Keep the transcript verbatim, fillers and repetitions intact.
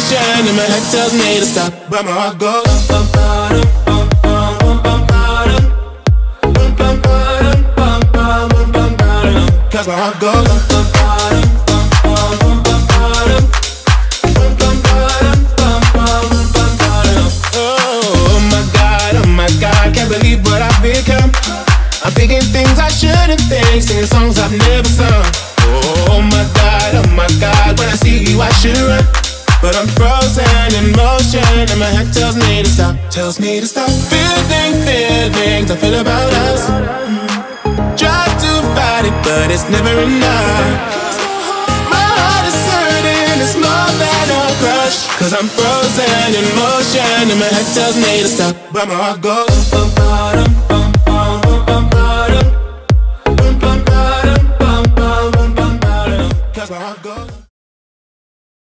motion and my head tells me to stop, but my heart goes. Cause my heart goes. Oh my God, oh my God, can't believe what I've become. I'm thinking things I shouldn't think, singing songs I've never sung. Oh my God, oh my God, when I see you I should run, but I'm frozen in motion and my head tells me to stop, tells me to stop. Feeling, feelings I feel about us. Try to fight it, but it's never enough. My heart is hurting, it's more than a crush. Cause I'm frozen in motion and my head tells me to stop, but my heart goes. Cause my heart goes.